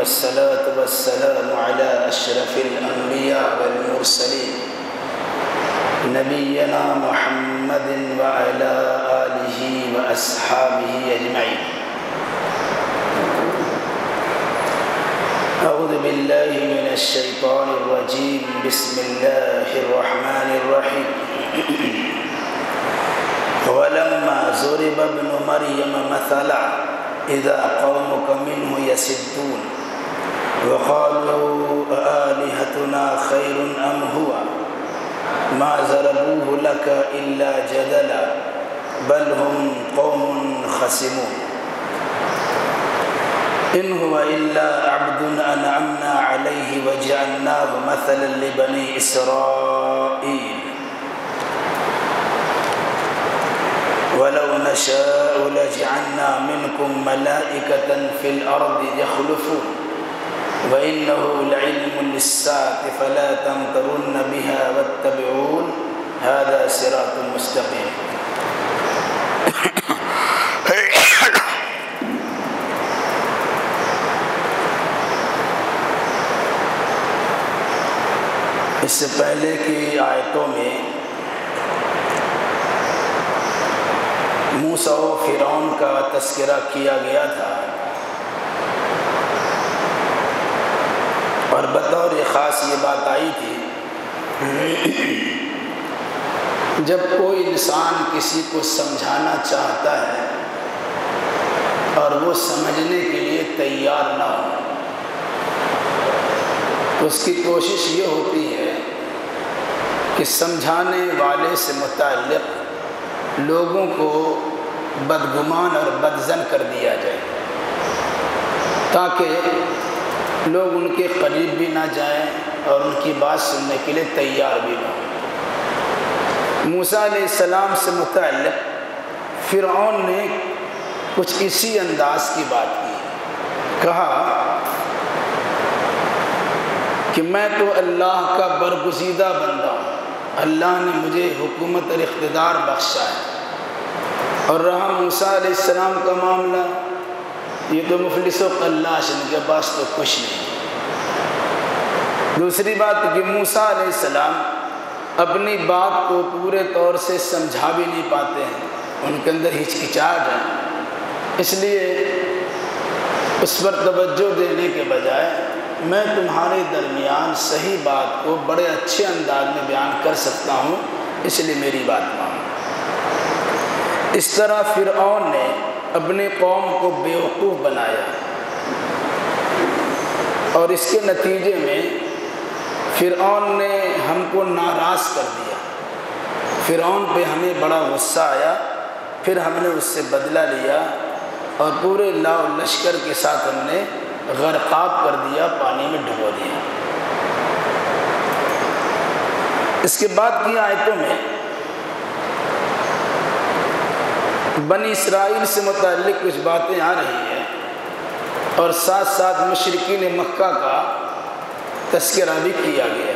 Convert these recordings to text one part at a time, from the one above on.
والصلاة والسلام على أشرف الأنبياء والمرسلين نبينا محمد وعلى آله وأصحابه أجمعين. أعوذ بالله من الشيطان الرجيم. بسم الله الرحمن الرحيم. ولما ضرب ابن مريم مثلا إذا قومك منه يصدون وقالوا آلهتنا خير أم هو ما ضربوه لك إلا جدلا بل هم قوم خصمون. إن هو إلا عبد أنعمنا عليه وجعلناه مثلا لبني إسرائيل ولو نشاء لجعلنا منكم ملائكة في الأرض يخلفون وإنه لعلم للساعة فلا تمترن بها واتبعون هذا صراط مستقيم. اس سے پہلے کی آیتوں میں موسیٰ و فرعون کا تذکرہ کیا گیا تھا اور بطور خاص یہ بات آئی تھی جب کوئی انسان کسی کو سمجھانا چاہتا ہے اور وہ سمجھنے کے لیے تیار نہ ہو تو اس کی کوشش یہ ہوتی ہے کہ سمجھانے والے سے متعلق لوگوں کو بدگمان اور بدظن کر دیا جائے تاکہ لوگ ان کے قریب بھی نہ جائیں اور ان کی بات سننے کے لیے تیار بھی نہ ہوں. موسیٰ علیہ السلام سے متعلق فرعون نے کچھ اسی انداز کی بات کی. کہا کہ میں تو اللہ کا برگزیدہ بندہ ہوں, اللہ نے مجھے حکومت اور اقتدار بخشا ہے. اور رہا موسیٰ علیہ السلام کا معاملہ, یہ تو مفلس و قلاش, ان کے پاس تو کچھ نہیں. دوسری بات کہ موسیٰ علیہ السلام اپنی بات کو پورے طور سے سمجھا بھی نہیں پاتے ہیں, ان کے اندر ہچکچاہٹ ہے. اس لیے اس پر توجہ دینے کے بجائے میں تمہارے درمیان صحیح بات کو بڑے اچھے انداز میں بیان کر سکتا ہوں, اس لیے میری بات مانو. اس طرح فرعون نے اپنی قوم کو بیوقوف بنایا اور اس کے نتیجے میں فرعون نے ہم کو ناراض کر دیا. فرعون پہ ہمیں بڑا غصہ آیا, پھر ہم نے اس سے بدلہ لیا اور پورے لاؤ لشکر کے ساتھ ہم نے غرقاب کر دیا, پانی میں ڈبو دیا. اس کے بعد کی آیتوں میں بنی اسرائیل سے متعلق کچھ باتیں آ رہی ہیں اور ساتھ ساتھ مشرکین مکہ کا تذکرہ بھی کیا گیا.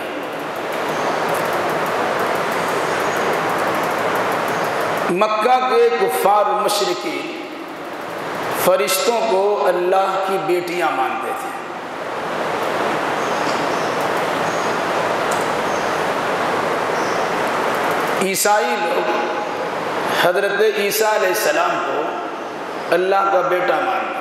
مکہ کے کفار و مشرکین فرشتوں کو اللہ کی بیٹیاں مانتے تھے. عیسائی لوگ حضرت عیسیٰ علیہ السلام کو اللہ کا بیٹا مانتے.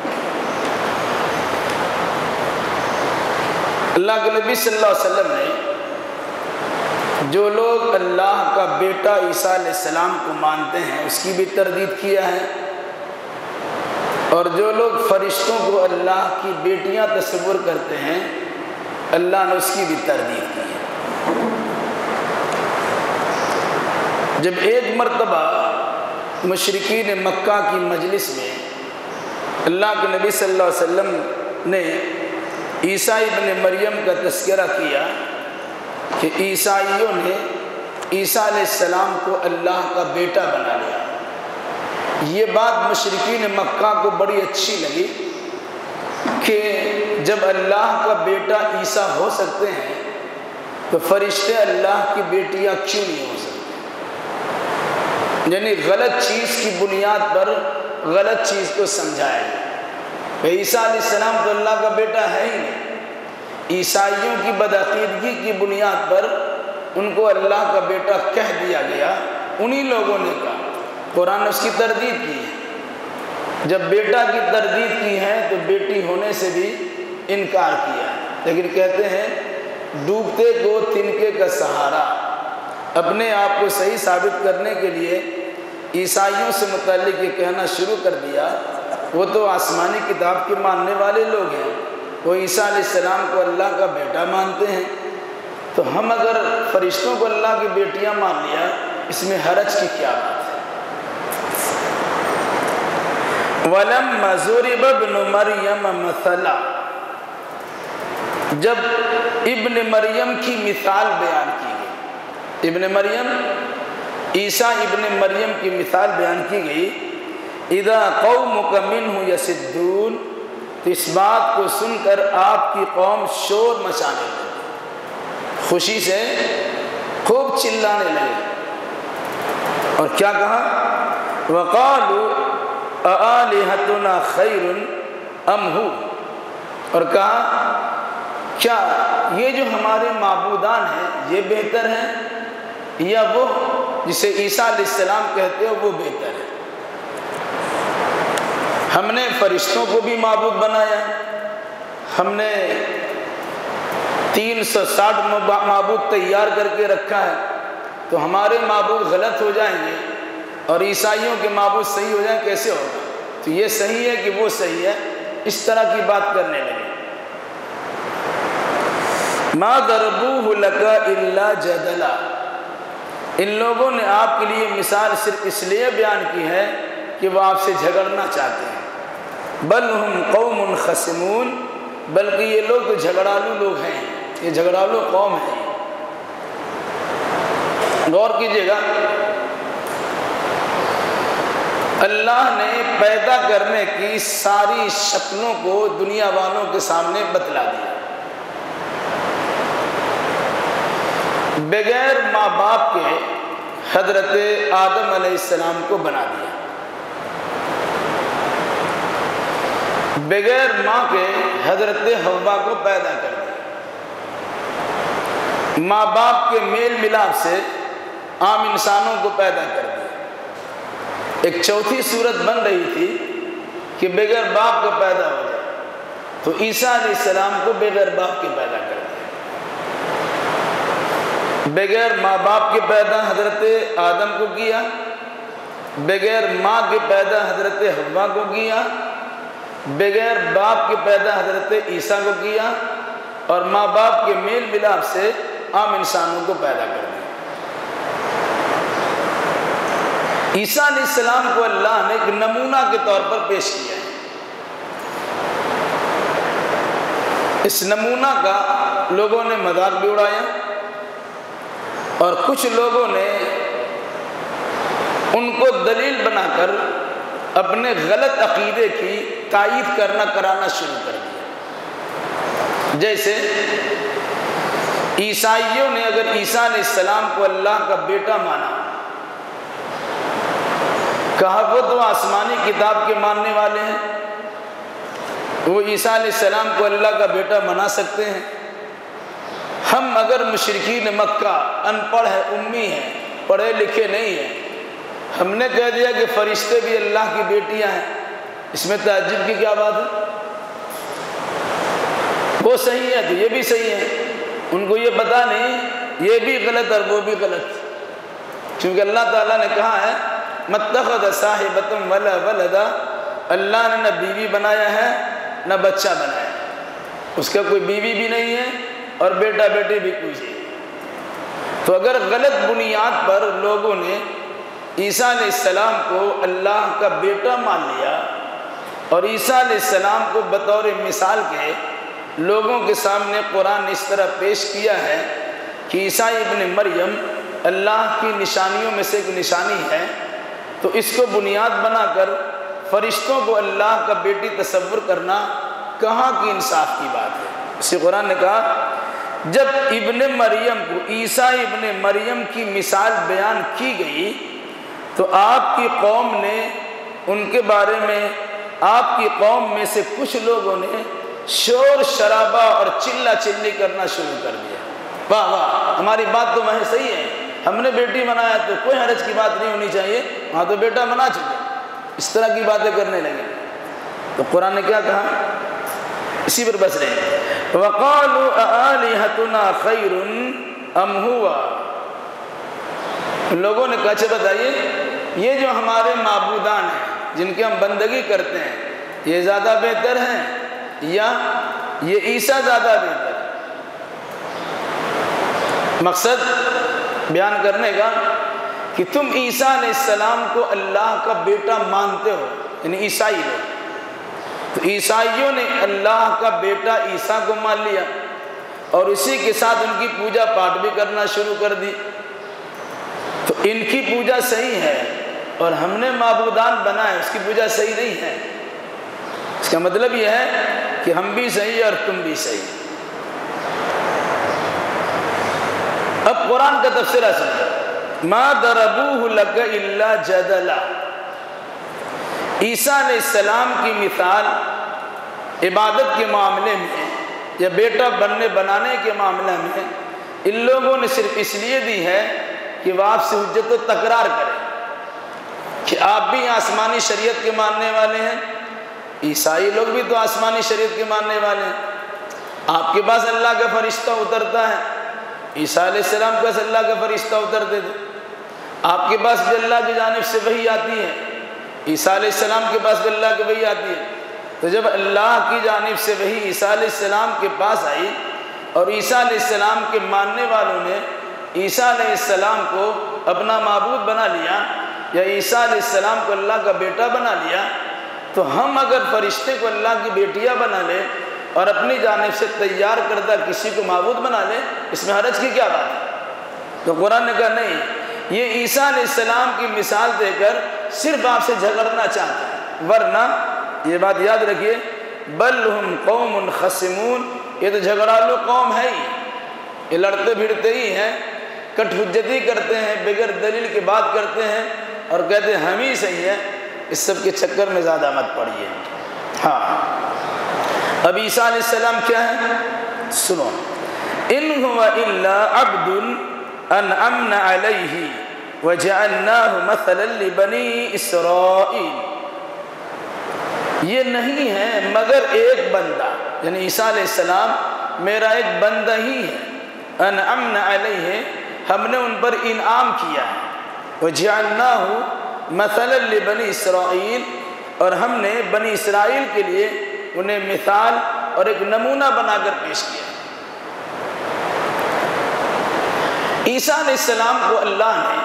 اللہ کے نبی صلی اللہ علیہ وسلم نے جو لوگ اللہ کا بیٹا عیسیٰ علیہ السلام کو مانتے ہیں اس کی بھی تردید کیا ہے, اور جو لوگ فرشتوں کو اللہ کی بیٹیاں تصور کرتے ہیں اللہ نے اس کی بھی تردید کی ہے. جب ایک مرتبہ مشرکین مکہ کی مجلس میں اللہ کے نبی صلی اللہ علیہ وسلم نے عیسیٰ ابن مریم کا تذکرہ کیا کہ عیسائیوں نے عیسیٰ علیہ السلام کو اللہ کا بیٹا بنا لیا, یہ بات مشرکین مکہ کو بڑی اچھی لگی کہ جب اللہ کا بیٹا عیسیٰ ہو سکتے ہیں تو فرشتے اللہ کی بیٹیاں کیوں نہیں ہو سکتے. یعنی غلط چیز کی بنیاد پر غلط چیز کو سمجھایا. عیسیٰ علیہ السلام تو اللہ کا بیٹا عیسائیوں کی بدعقیدگی کی بنیاد پر ان کو اللہ کا بیٹا کہہ دیا گیا، انہی لوگوں نے کہا، قرآن نے اس کی تردید کی ہے۔ جب بیٹا کی تردید کی ہے تو بیٹی ہونے سے بھی انکار کیا ہے، لیکن کہتے ہیں ڈوبتے کو تنکے کا سہارا۔ اپنے آپ کو صحیح ثابت کرنے کے لیے عیسائیوں سے متعلق یہ کہنا شروع کر دیا، وہ تو آسمانی کتاب کے ماننے والے لوگ ہیں، وہ عیسیٰ علیہ السلام کو اللہ کا بیٹا مانتے ہیں، تو ہم اگر فرشتوں کو اللہ کی بیٹیاں مان لیا اس میں حرج کی کیا بات ہے؟ وَلَمَّا ضُرِبَ ابْنُ مَرْيَمَ مَثَلًا، جب ابن مریم کی مثال بیان کی گئی، ابن مریم عیسیٰ ابن مریم کی مثال بیان کی گئی، اِذَا قَوْمُكَ مِنْهُ يَصِدُّونَ، تو اس بات کو سن کر آپ کی قوم شور مچانے لگی، خوشی سے خوب چلانے لگے، اور کیا کہا؟ وَقَالُوا أَآلِهَتُنَا خَيْرٌ أَمْ هُوَ، اور کہا کیا یہ جو ہمارے معبودان ہیں یہ بہتر ہیں یا وہ جسے عیسیٰ علیہ السلام کہتے ہو وہ بہتر ہے؟ ہم نے فرشتوں کو بھی معبود بنایا، ہم نے 360 معبود تیار کر کے رکھا ہے، تو ہمارے معبود غلط ہو جائیں گے اور عیسائیوں کے معبود صحیح ہو جائیں، کیسے ہوگا؟ تو یہ صحیح ہے کہ وہ صحیح ہے، اس طرح کی بات کرنے لگے۔ مَا ضَرَبُوهُ لَكَ إِلَّا جَدَلًا، ان لوگوں نے آپ کے لیے مثال صرف اس لیے بیان کی ہے کہ وہ آپ سے جھگڑنا چاہتے ہیں، بل ہم قوم خصمون، بلکہ یہ لوگ تو جھگڑالو لوگ ہیں، یہ جھگڑالو قوم ہے۔ غور کیجئے گا، اللہ نے پیدا کرنے کی ساری شکلوں کو دنیا والوں کے سامنے بتلا دیا، بغیر ماں باپ کے حضرت آدم علیہ السلام کو بنا دیا، بغیر ماں کے حضرت حوا کو پیدا کر دیا، ماں باپ کے میل ملاپ سے عام انسانوں کو پیدا کر دیا۔ ایک چوتھی صورت بن رہی تھی کہ بغیر باپ کا پیدا ہو جائے، تو عیسیٰ علیہ السلام کو بغیر باپ کے پیدا کر دیا، بغیر ماں باپ کے پیدا حضرت آدم کو کیا، بغیر ماں کے پیدا حضرت حوا کو کیا، بغیر باپ کے پیدا حضرت عیسیٰ کو کیا، اور ماں باپ کے میل ملاپ سے عام انسانوں کو پیدا کر دیا۔ عیسیٰ علیہ السلام کو اللہ نے ایک نمونہ کے طور پر پیش کیا ہے، اس نمونہ کا لوگوں نے مذاق بھی اڑایا، اور کچھ لوگوں نے ان کو دلیل بنا کر اپنے غلط عقیدے کی تائید کرانا شروع کر دیا۔ جیسے عیسائیوں نے اگر عیسیٰ علیہ السلام کو اللہ کا بیٹا مانا، کہا وہ تو آسمانی کتاب کے ماننے والے ہیں، وہ عیسیٰ علیہ السلام کو اللہ کا بیٹا بنا سکتے ہیں، ہم اگر مشرکین مکہ ان پڑھ ہے، امی ہیں، پڑھے لکھے نہیں ہیں، ہم نے کہہ دیا کہ فرشتے بھی اللہ کی بیٹیاں ہیں، اس میں تعجب کی کیا بات ہے؟ وہ صحیح ہے تو یہ بھی صحیح ہے، ان کو یہ پتہ نہیں یہ بھی غلط اور وہ بھی غلط، کیونکہ اللہ تعالیٰ نے کہا ہے مَتَّخَذَ صَاحِبَةً وَلَا وَلَدًا، اللہ نے نہ بیوی بنایا ہے نہ بچہ بنایا ہے، اس کا کوئی بیوی بھی نہیں ہے اور بیٹا بیٹی بھی کوئی نہیں۔ تو اگر غلط بنیاد پر لوگوں نے عیسیٰ علیہ السلام کو اللہ کا بیٹا مان لیا اور عیسیٰ علیہ السلام کو بطور مثال کے لوگوں کے سامنے قرآن نے اس طرح پیش کیا ہے کہ عیسیٰ ابن مریم اللہ کی نشانیوں میں سے ایک نشانی ہے، تو اس کو بنیاد بنا کر فرشتوں کو اللہ کا بیٹی تصور کرنا کہاں کی انصاف کی بات ہے؟ اسی قرآن نے کہا جب ابن مریم کو عیسیٰ ابن مریم کی مثال بیان کی گئی تو آپ کی قوم نے ان کے بارے میں، آپ کی قوم میں سے کچھ لوگوں نے شور شرابہ اور چلا چلی کرنا شروع کر دیا۔ واہ واہ، ہماری بات تو وہیں صحیح ہے، ہم نے بیٹی منایا تو کوئی حرج کی بات نہیں ہونی چاہیے، وہاں تو بیٹا منا چکے، اس طرح کی باتیں کرنے لگے۔ تو قرآن نے کیا کہا؟ اسی پر بس رہے، وَقَالُوا أَآلِهَتُنَا خَيْرٌ أَمْ هُوَ۔ لوگوں نے کہا، اچھا بتائیے یہ جو ہمارے معبودان ہیں جن کی ہم بندگی کرتے ہیں، یہ زیادہ بہتر ہیں یا یہ عیسیٰ زیادہ بہتر ہے؟ مقصد بیان کرنے کا کہ تم عیسیٰ علیہ السلام کو اللہ کا بیٹا مانتے ہو، یعنی عیسائی لوگ، تو عیسائیوں نے اللہ کا بیٹا عیسیٰ کو مان لیا اور اسی کے ساتھ ان کی پوجا پاٹ بھی کرنا شروع کر دی۔ تو ان کی پوجا صحیح ہے اور ہم نے معبودان بنائے، اس کی پوجا صحیح نہیں ہے۔ اس کا مطلب یہ ہے کہ ہم بھی صحیح اور تم بھی صحیح۔ اب قرآن کا تفسیرہ سنیں، ما ضربوہ لک الا جدلا۔ عیسیٰ علیہ السلام کی مثال عبادت کے معاملے میں یا بیٹا بنانے کے معاملے میں ان لوگوں نے صرف اس لیے دی ہے کہ وہ آپ سے حجت و تکرار کریں کہ آپ بھی آسمانی شریعت کے ماننے والے ہیں، عیسائی لوگ بھی تو آسمانی شریعت کے ماننے والے ہیں، آپ کے پاس اللہ کا فرشتہ اترتا ہے، عیسیٰ علیہ السلام کے پاس اللہ کا فرشتہ اترتے تھے، آپ کے پاس بھی اللہ کی جانب سے وحی آتی ہے، عیسیٰ علیہ السلام کے پاس بھی اللہ کی وحی آتی ہے۔ تو جب اللہ کی جانب سے وحی عیسیٰ علیہ السلام کے پاس آئی اور عیسیٰ علیہ السلام کے ماننے والوں نے عیسیٰ علیہ السلام کو اپنا معبود بنا لیا یا عیسیٰ علیہ السلام کو اللہ کا بیٹا بنا لیا، تو ہم اگر فرشتے کو اللہ کی بیٹیاں بنا لیں اور اپنی جانب سے تیار کردہ کسی کو معبود بنا لیں، اس میں حرج کی کیا بات ہے؟ تو قرآن نے کہا نہیں، یہ عیسیٰ علیہ السلام کی مثال دے کر صرف آپ سے جھگڑنا چاہتا ہے، ورنہ یہ بات یاد رکھیے، بل ہم قوم خصمون، یہ تو جھگڑالو قوم ہے ہی، یہ لڑتے بھیڑتے ہی ہیں، کٹ حجتی کرتے ہیں، بغیر دلیل کی بات کرتے ہیں اور کہتے ہیں ہم ہی صحیح ہیں۔ اس سب کے چکر میں زیادہ مت پڑیے۔ ہاں، اب عیسیٰ علیہ السلام کیا ہے؟ سنو، ان هو الا عبد انعمنا علیہ وجعلناہ مثلا لبنی اسرائیل۔ یہ نہیں ہے مگر ایک بندہ، یعنی عیسیٰ علیہ السلام میرا ایک بندہ ہی ہے، انعمنا علیہ، ہم نے ان پر انعام کیا ہے، وجعلناہ مثلا لبنی اسرائیل، اور ہم نے بنی اسرائیل کے لیے انہیں مثال اور ایک نمونہ بنا کر پیش کیا۔ عیسیٰ علیہ السلام کو اللہ نے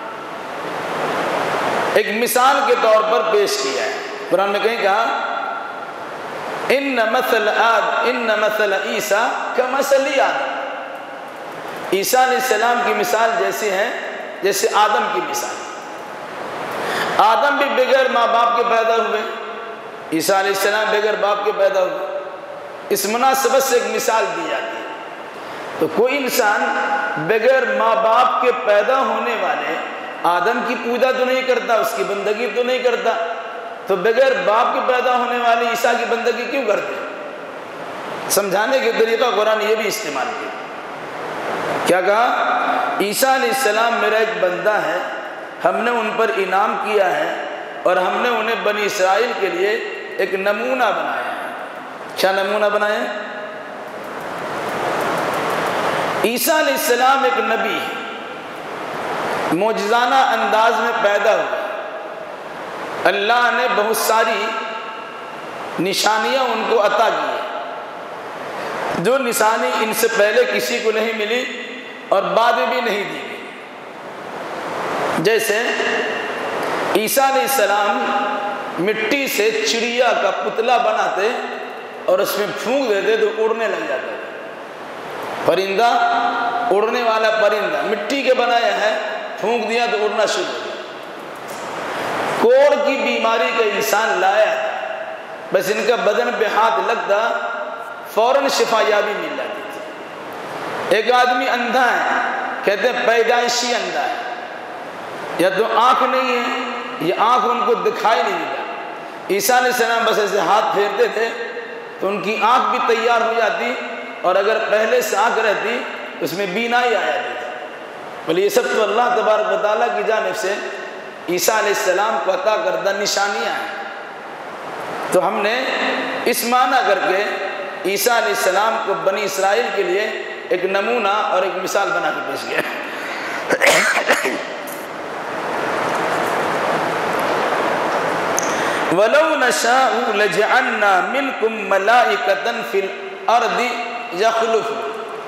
ایک مثال کے طور پر پیش کیا ہے۔ قرآن میں کہیں کہا ان مثل عیسیٰ کمثل آدم، عیسیٰ علیہ السلام کی مثال جیسے ہے جیسے آدم کی مثال۔ آدم بھی بغیر ماں باپ کے پیدا ہوئے، عیسیٰ علیہ السلام بغیر باپ کے پیدا ہوئے، اس مناسبت سے ایک مثال دی جاتی ہے۔ تو کوئی انسان بغیر ماں باپ کے پیدا ہونے والے آدم کی پوجا تو نہیں کرتا، اس کی بندگی تو نہیں کرتا، تو بغیر باپ کے پیدا ہونے والے عیسیٰ کی بندگی کیوں کرتے؟ سمجھانے کے طریقہ قرآن یہ بھی استعمال کیا۔ کیا کہا؟ عیسیٰ علیہ السلام میرا ایک بندہ ہے، ہم نے ان پر انعام کیا ہے اور ہم نے انہیں بنی اسرائیل کے لیے ایک نمونہ بنایا ہے۔ کیا نمونہ بنایا ہے؟ عیسیٰ علیہ السلام ایک نبی ہے، معجزانہ انداز میں پیدا ہوا، اللہ نے بہت ساری نشانیاں ان کو عطا کی، جو نشانی ان سے پہلے کسی کو نہیں ملی اور بعد میں بھی نہیں دی گئی۔ جیسے عیسیٰ علیہ السلام مٹی سے چڑیا کا پتلا بناتے اور اس میں پھونک دیتے تو اڑنے لگ جاتا ہے، پرندہ، اڑنے والا پرندہ مٹی کے بنایا ہے، پھونک دیا تو اڑنا شروع ہو گیا۔ کوڑ کی بیماری کا انسان لایا تھا، بس ان کا بدن پہ ہاتھ لگتا فوراً شفا یابی مل جاتی تھی۔ ایک آدمی اندھا ہے، کہتے ہیں پیدائشی اندھا ہے، یا تو آنکھ نہیں ہے یا آنکھ ان کو دکھائی نہیں دیتا، عیسیٰ علیہ السلام بس ایسے ہاتھ پھیرتے تھے تو ان کی آنکھ بھی تیار ہو جاتی، اور اگر پہلے سے آنکھ رہتی تو اس میں بینائی آ جاتی تھی۔ بولے یہ سب تو اللہ تبارک و تعالیٰ کی جانب سے عیسیٰ علیہ السلام کو عطا کردہ نشانیاں ہیں۔ تو ہم نے اس معنی کر کے عیسیٰ علیہ السلام کو بنی اسرائیل کے لیے ایک نمونہ اور ایک مثال بنا کے پیش کیا۔ وَلَوْ نَشَاءُ لَجَعَلْنَا مِنْكُمْ مَلَائِكَةً فِي الْأَرْضِ يَخْلُفُونَ۔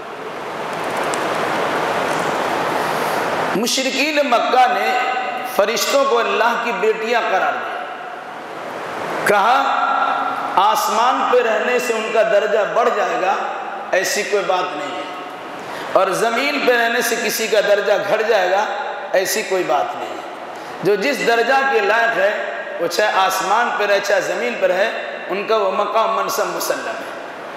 مشرکین مکہ نے فرشتوں کو اللہ کی بیٹیاں قرار دیا، کہا آسمان پہ رہنے سے ان کا درجہ بڑھ جائے گا، ایسی کوئی بات نہیں ہے، اور زمین پہ رہنے سے کسی کا درجہ گھٹ جائے گا، ایسی کوئی بات نہیں ہے۔ جو جس درجہ کے لائق ہے وہ چاہے آسمان پہ رہے چاہے زمین پر ہے، ان کا وہ مقام منصب مسلم ہے۔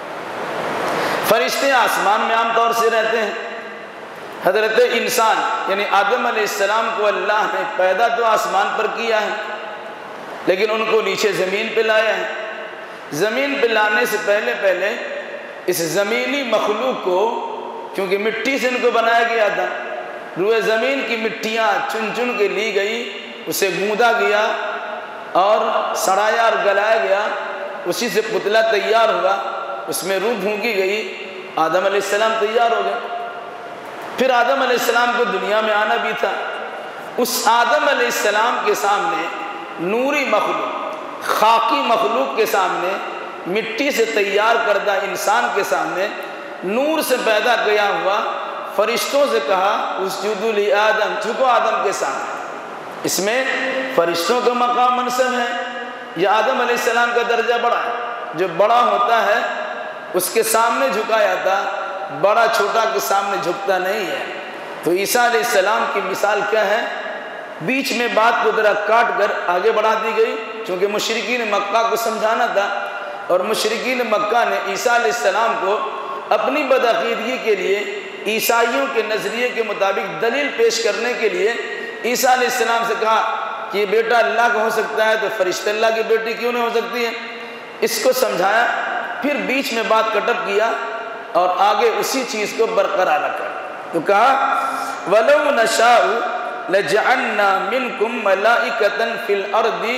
فرشتے آسمان میں عام طور سے رہتے ہیں۔ حضرت انسان یعنی آدم علیہ السلام کو اللہ نے پیدا تو آسمان پر کیا ہے، لیکن ان کو نیچے زمین پہ لایا ہے۔ زمین پہ لانے سے پہلے اس زمینی مخلوق کو، کیونکہ مٹی سے ان کو بنایا گیا تھا، روئے زمین کی مٹیاں چن چن کے لی گئی، اسے گوندا گیا اور سڑایا اور گلایا گیا، اسی سے پتلا تیار ہوا، اس میں روح پھونکی گئی، آدم علیہ السلام تیار ہو گئے۔ پھر آدم علیہ السلام کو دنیا میں آنا بھی تھا۔ اس آدم علیہ السلام کے سامنے نوری مخلوق، خاکی مخلوق کے سامنے، مٹی سے تیار کردہ انسان کے سامنے، نور سے پیدا کیا ہوا فرشتوں سے کہا اسجدوا لآدم، جھکو آدم کے سامنے۔ اس میں فرشتوں کا مقام منصب ہے یا آدم علیہ السلام کا درجہ بڑا ہے؟ جو بڑا ہوتا ہے اس کے سامنے جھکا جاتا، بڑا چھوٹا کے سامنے جھکتا نہیں ہے۔ تو عیسیٰ علیہ السلام کی مثال کیا ہے؟ بیچ میں بات کو ذرا کاٹ کر آگے بڑھا دی گئی، چونکہ مشرکین مکہ کو سمجھانا تھا، اور مشرکین مکہ نے عیسیٰ علیہ السلام کو اپنی بدعقیدگی کے لیے، عیسائیوں کے نظریے کے مطابق دلیل پیش کرنے کے لیے عیسیٰ علیہ السلام سے کہا کہ یہ بیٹا اللہ کا ہو سکتا ہے تو فرشتے اللہ کی بیٹی کیوں نہیں ہو سکتی ہے؟ اس کو سمجھایا، پھر بیچ میں بات کٹپ کیا اور آگے اسی چیز کو برقرار رکھا۔ تو کہا وَلَوْ نَشَاءُ لَجَعَلْنَا مِنْكُمْ مَلَائِكَةً فِي الْأَرْضِ،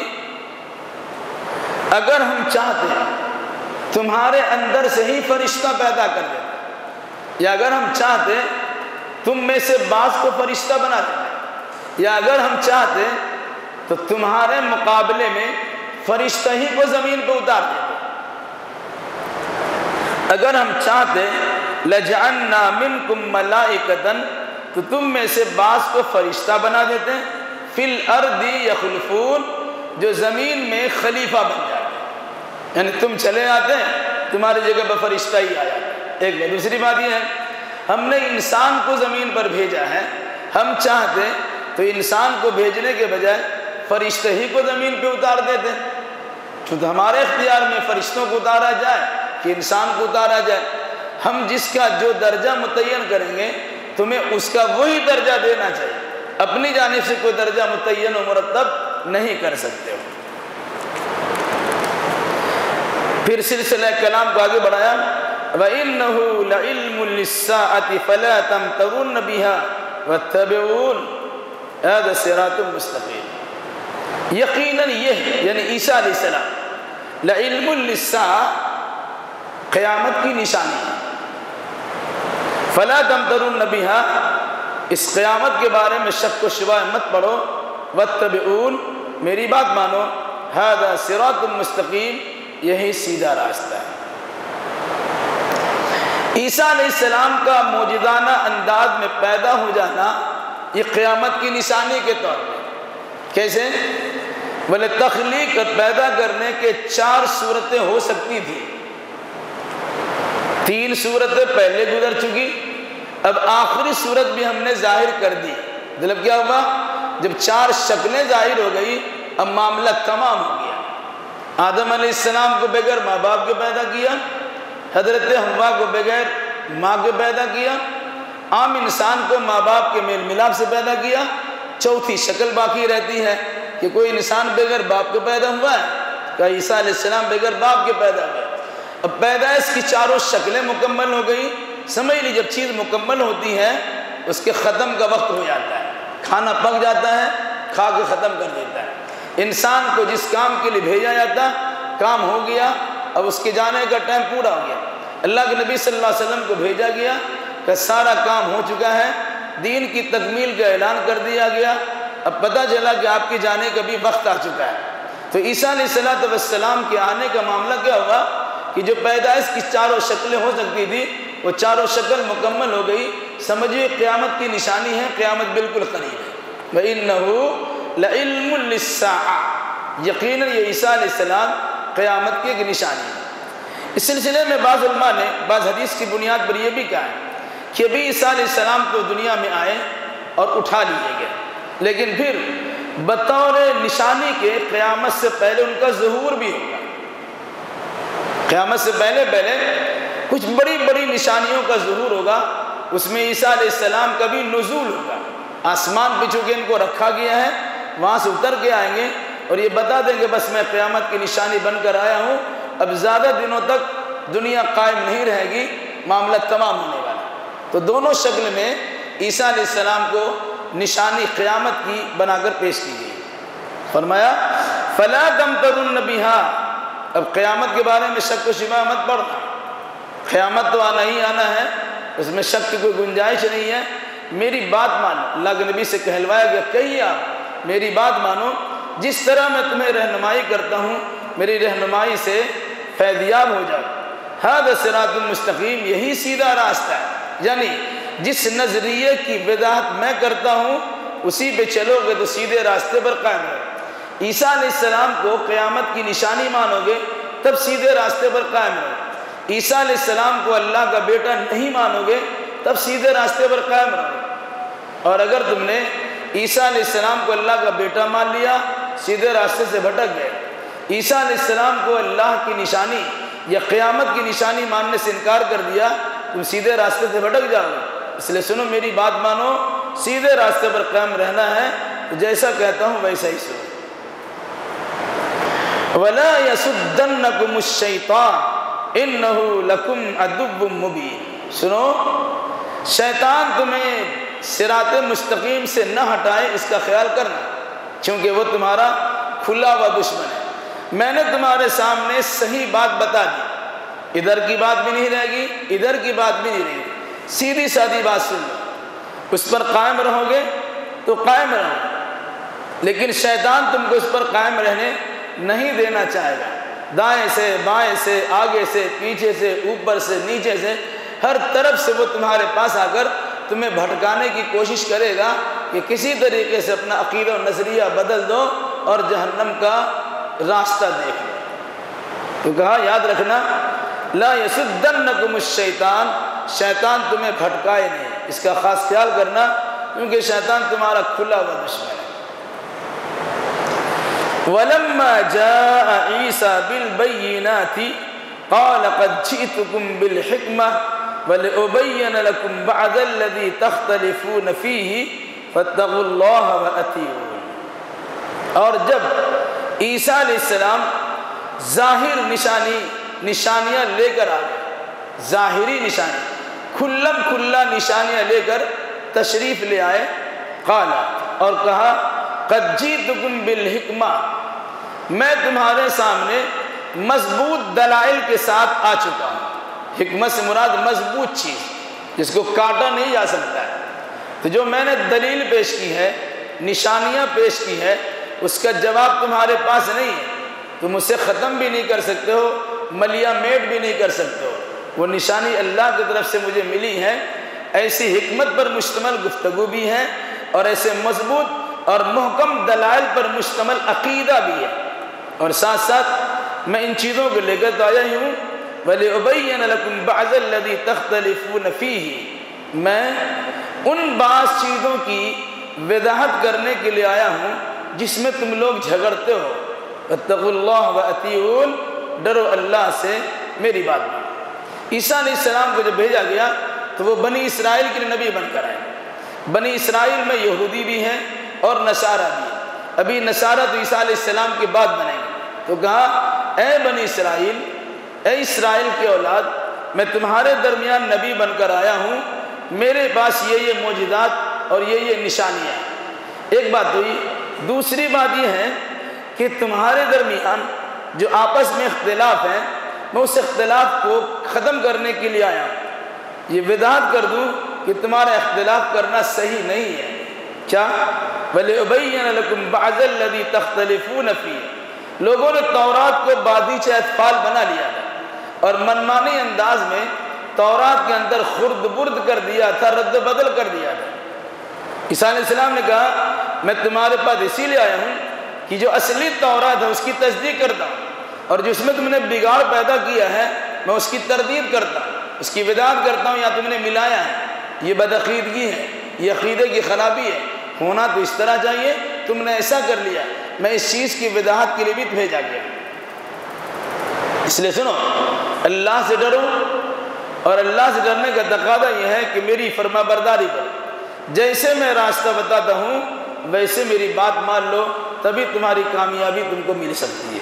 اگر ہم چاہتے تمہارے اندر سے ہی فرشتہ پیدا کر دیتے، یا اگر ہم چاہتے تم میں سے بعض کو فرشتہ بنا دیتے، یا اگر ہم چاہتے تو تمہارے مقابلے میں فرشتہ ہی کو زمین پہ اتار دیتے، اگر ہم چاہتے لَجَعَلْنَا مِنْكُمْ مَلَائِكَةً، تو تم میں سے بعض کو فرشتہ بنا دیتے، فِي الْأَرْضِ يَخْلُفُونَ، جو زمین میں خلیفہ بن جاتے، یعنی تم چلے آتے تمہاری جگہ پہ فرشتہ ہی آیا۔ ایک بات، دوسری بات یہ ہے ہم نے انسان کو زمین پر بھیجا ہے، ہم چاہتے تو انسان کو بھیجنے کے بجائے فرشتے ہی کو زمین پہ اتار دیتے، چونکہ ہمارے اختیار میں فرشتوں کو اتارا جائے کہ انسان کو اتارا جائے، ہم جس کا جو درجہ متعین کریں گے تمہیں اس کا وہی درجہ دینا چاہیے، اپنی جانب سے کوئی درجہ متعین و مرتب نہیں کر سکتے ہو۔ پھر سلسلہ کلام کو آگے بڑھایا، وَإِنَّهُ لَعِلْمٌ لِلسَّاعَةِ فَلَا تَمْتَرُنَّ بِهَا وَاتَّبِعُونِ هَذَا صِرَاطٌ مُسْتَقِيمٌ، یقیناً یہ یعنی عیسیٰ علیہ السلام لَعِلْمٌ لِلسَّاعَةِ قیامت کی نشانی ہے، فَلَا تَمْتَرُنَّ بِهَا اس قیامت کے بارے میں شک و شبہ مت پڑھو، وَاتَّبِعُونِ میری بات مانو، هَذَا صِرَاطٌ مُسْتَقِيمٌ یہی سیدھا راستہ ہے۔ عیسیٰ علیہ السلام کا معجزانہ انداز میں پیدا ہو جانا یہ قیامت کی نشانی کے طور پر کیسے؟ بولے تخلیق پیدا کرنے کے 4 صورتیں ہو سکتی تھی، 3 صورتیں پہلے گزر چکی، اب آخری صورت بھی ہم نے ظاہر کر دی۔ مطلب کیا ہوا؟ جب 4 شکلیں ظاہر ہو گئی اب معاملہ تمام ہو گیا۔ آدم علیہ السلام کو بغیر ماں باپ کے پیدا کیا، حضرت حوا کو بغیر ماں کے پیدا کیا، عام انسان کو ماں باپ کے میل ملاپ سے پیدا کیا، چوتھی شکل باقی رہتی ہے کہ کوئی انسان بغیر باپ کے پیدا ہوا ہے، کہ عیسیٰ علیہ السلام بغیر باپ کے پیدا ہوئے، اب پیدائش کی چاروں شکلیں مکمل ہو گئی. سمجھ لی جب چیز مکمل ہوتی ہے اس کے ختم کا وقت ہو جاتا ہے. کھانا پک جاتا ہے، کھا کے ختم کر دیتا ہے. انسان کو جس کام کے لیے بھیجا جاتا کام ہو گیا، اب اس کے جانے کا ٹائم پورا ہو گیا. اللہ کے نبی صلی اللہ علیہ وسلم کو بھیجا گیا کہ سارا کام ہو چکا ہے، دین کی تکمیل کا اعلان کر دیا گیا. اب پتہ چلا کہ آپ کے جانے کا بھی وقت آ چکا ہے. تو عیسیٰ علیہ السلام کے آنے کا معاملہ کیا ہوا کہ جو پیدائش کی چاروں شکلیں ہو سکتی تھی وہ چاروں شکل مکمل ہو گئی. سمجھیے قیامت کی نشانی ہے، قیامت بالکل قریب ہے. وَإِنَّهُ لَعِلْمٌ لِلسَّاعَةِ، یقیناً یہ عیسیٰ علیہ السلام قیامت کی ایک نشانی ہے. اس سلسلے میں بعض علماء نے بعض حدیث کی بنیاد پر یہ بھی کہا ہے کہ ابھی عیسیٰ علیہ السلام تو دنیا میں آئے اور اٹھا لیے گئے، لیکن پھر بطور نشانی کے قیامت سے پہلے ان کا ظہور بھی ہوگا. قیامت سے پہلے کچھ بڑی بڑی نشانیوں کا ظہور ہوگا. اس میں عیسیٰ علیہ السلام کا بھی نزول ہوگا. آسمان پہ چونکہ ان کو رکھا گیا ہے، وہاں سے اتر کے آئیں گے اور یہ بتا دیں گے بس میں قیامت کی نشانی بن کر آیا ہوں، اب زیادہ دنوں تک دنیا قائم نہیں رہے گی، معاملہ تمام ہونے والا. تو دونوں شکل میں عیسیٰ علیہ السلام کو نشانی قیامت کی بنا کر پیش کی گئی. فرمایا فَلَا تَمْتَرُنَّ بِهَا، اب قیامت کے بارے میں شک و شبہ مت پڑنا. قیامت تو آنا ہی آنا ہے، اس میں شک کی کوئی گنجائش نہیں ہے. میری بات مانو. اللہ کے نبی سے کہلوایا گیا کہیے آپ میری بات مانو، جس طرح میں تمہیں رہنمائی کرتا ہوں میری رہنمائی سے فیضیاب ہو جاؤ. ھذا صراط مستقیم، یہی سیدھا راستہ ہے. یعنی جس نظریے کی وضاحت میں کرتا ہوں اسی پہ چلو گے تو سیدھے راستے پر قائم رہو. عیسیٰ علیہ السلام کو قیامت کی نشانی مانو گے تب سیدھے راستے پر قائم رہو. عیسیٰ علیہ السلام کو اللہ کا بیٹا نہیں مانو گے تب سیدھے راستے پر قائم رہو. اور اگر تم نے عیسیٰ علیہ السلام کو اللہ کا بیٹا مان لیا سیدھے راستے سے بھٹک گئے. عیسیٰ علیہ السلام کو اللہ کی نشانی یا قیامت کی نشانی ماننے سے انکار کر دیا تم سیدھے راستے سے بھٹک جاؤ گے. اس لیے سنو میری بات مانو، سیدھے راستے پر قائم رہنا ہے، جیسا کہتا ہوں ویسا ہی سنو. وَلَا يَسُدَّنَّكُمُ الشَّيْطَانُ إِنَّهُ لَكُمْ عَدُوٌّ مُّبِينٌ. سنو شیطان تمہیں صراط مستقیم سے نہ ہٹائے اس کا خیال کرنا، کیونکہ وہ تمہارا کھلا ہوا دشمن ہے. میں نے تمہارے سامنے صحیح بات بتا دی، ادھر کی بات بھی نہیں رہے گی ادھر کی بات بھی نہیں رہے گی. سیدھی سادھی بات سن لو، اس پر قائم رہو گے تو قائم رہو، لیکن شیطان تم کو اس پر قائم رہنے نہیں دینا چاہے گا. دائیں سے بائیں سے آگے سے پیچھے سے اوپر سے نیچے سے ہر طرف سے وہ تمہارے پاس آ کر تمہیں بھٹکانے کی کوشش کرے گا کہ کسی طریقے سے اپنا عقیدہ و نظریہ بدل دو اور جہنم کا راستہ دیکھ لو. تو کہا یاد رکھنا لا یسدنکم الشیطان، شیطان تمہیں بھٹکائے نہیں، اس کا خاص خیال کرنا کیونکہ شیطان تمہارا کھلا ہوا دشمن ہے. وَلَمَّا جَاءَ عِيسَى بِالْبَيِّنَاتِ قَالَ قَدْ جِئْتُكُمْ بِالْحِكْمَةِ وَلِأُبَيِّنَ لَكُمْ بَعْضَ الَّذِي تَخْتَلِفُونَ فِيهِ فَاتَّقُوا اللَّهَ وَأَطِيعُونِ. اور جب عیسیٰ علیہ السلام ظاہر نشانیاں لے کر آ گئے، ظاہری نشانی کھلم کھلا نشانیاں لے کر تشریف لے آئے، قال اور کہا قد جئتکم بالحکمہ، میں تمہارے سامنے مضبوط دلائل کے ساتھ آ چکا ہوں. حکمت سے مراد مضبوط چیز جس کو کاٹا نہیں جا سکتا ہے. تو جو میں نے دلیل پیش کی ہے، نشانیاں پیش کی ہے، اس کا جواب تمہارے پاس نہیں ہے. تم اسے ختم بھی نہیں کر سکتے ہو، ملیا میٹ بھی نہیں کر سکتے ہو. وہ نشانی اللہ کی طرف سے مجھے ملی ہے. ایسی حکمت پر مشتمل گفتگو بھی ہے اور ایسے مضبوط اور محکم دلائل پر مشتمل عقیدہ بھی ہے. اور ساتھ ساتھ میں ان چیزوں کو لے کر تو آیا ہی ہوں وَلِأُبَيِّنَ لَكُمْ بَعْضَ الَّذِي تَخْتَلِفُونَ فِيهِ، میں ان بعض چیزوں کی وضاحت کرنے کے لیے آیا ہوں جس میں تم لوگ جھگڑتے ہو. وَاتَّقُوا اللَّهَ وَأَطِيعُونِ، ڈرو اللہ سے میری بات مانو. عیسیٰ علیہ السلام کو جب بھیجا گیا تو وہ بنی اسرائیل کے لیے نبی بن کر آئے. بنی اسرائیل میں یہودی بھی ہیں اور نصارہ بھی ہیں. ابھی نصارہ تو عیسیٰ علیہ السلام کے بعد بنیں گے. تو کہا اے بنی اسرائیل، اے اسرائیل کے اولاد، میں تمہارے درمیان نبی بن کر آیا ہوں، میرے پاس یہ معجزات اور یہ نشانیاں ہیں۔ ایک بات ہوئی۔ دوسری بات یہ ہے کہ تمہارے درمیان جو آپس میں اختلاف ہے، میں اس اختلاف کو ختم کرنے کے لیے آیا ہوں۔ یہ وضاحت کر دوں کہ تمہارا اختلاف کرنا صحیح نہیں ہے۔ کیا؟ وَلِأُبَيِّنَ لَكُمْ بَعْضَ الَّذِي تَخْتَلِفُونَ فِيهِ، لوگوں نے تورات کو بادیچہ اطفال بنا لیا تھا اور منمانی انداز میں تورات کے اندر خرد برد کر دیا تھا، رد بدل کر دیا تھا۔ عیسیٰ علیہ السلام نے کہا میں تمہارے پاس اسی لیے آیا ہوں کہ جو اصلی تورات ہے اس کی تصدیق کرتا ہوں، اور جس میں تم نے بگاڑ پیدا کیا ہے میں اس کی تردید کرتا ہوں، اس کی وضاحت کرتا ہوں۔ یا تم نے ملایا ہے، یہ بدعقیدگی ہے، یہ عقیدے کی خرابی ہے، ہونا تو اس طرح چاہیے، تم نے ایسا کر لیا، میں اس چیز کی وضاحت کے لیے بھی بھیجا گیا۔ اس لیے سنو، اللہ سے ڈرو، اور اللہ سے ڈرنے کا تقاضا یہ ہے کہ میری فرما برداری کرو۔ جیسے میں راستہ بتاتا ہوں ویسے میری بات مان لو، تبھی تمہاری کامیابی تم کو مل سکتی ہے۔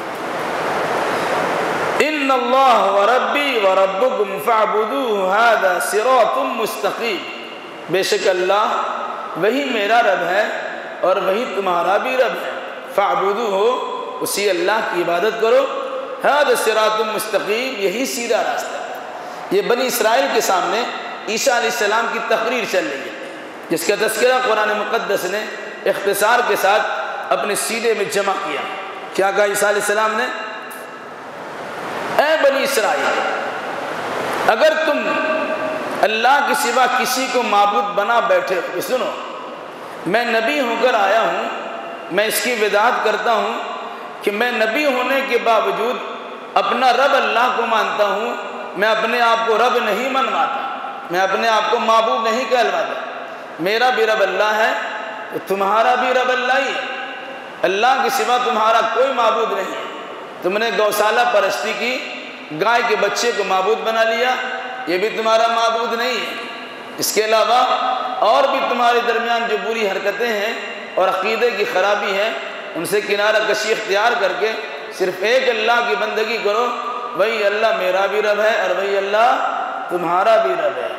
ان اللہ وربی وربکم فاعبدوہ ھذا صراط مستقیم، بے شک اللہ وہی میرا رب ہے اور وہی تمہارا بھی رب ہے، فاعبدوہ، اسی اللہ کی عبادت کرو، ھذا صراط مستقیم، یہی سیدھا راستہ ہے۔ یہ بنی اسرائیل کے سامنے عیسیٰ علیہ السلام کی تقریر چل رہی ہے، جس کا تذکرہ قرآن مقدس نے اختصار کے ساتھ اپنے سینے میں جمع کیا۔ کیا کہا عیسیٰ علیہ السلام نے؟ اے بنی اسرائیل، اگر تم اللہ کے سوا کسی کو معبود بنا بیٹھے ہو، سنو، میں نبی ہو کر آیا ہوں، میں اس کی وضاحت کرتا ہوں کہ میں نبی ہونے کے باوجود اپنا رب اللہ کو مانتا ہوں، میں اپنے آپ کو رب نہیں منواتا، میں اپنے آپ کو معبود نہیں کہلواتا۔ میرا بھی رب اللہ ہے، تمہارا بھی رب اللہ ہی ہے، اللہ کے سوا تمہارا کوئی معبود نہیں ہے۔ تم نے گوشالہ پرستی کی، گائے کے بچے کو معبود بنا لیا، یہ بھی تمہارا معبود نہیں ہے۔ اس کے علاوہ اور بھی تمہارے درمیان جو بری حرکتیں ہیں اور عقیدے کی خرابی ہے، ان سے کنارہ کشی اختیار کر کے صرف ایک اللہ کی بندگی کرو، وہی اللہ میرا بھی رب ہے اور وہی اللہ تمہارا بھی رب ہے۔